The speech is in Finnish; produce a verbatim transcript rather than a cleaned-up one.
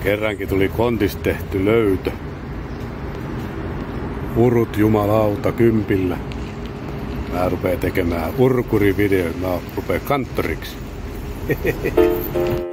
Kerrankin tuli kontista tehty löytö. Urut jumalauta kympillä. Mä rupeen tekemään urkurivideoita. Mä rupeen kanttoriksi.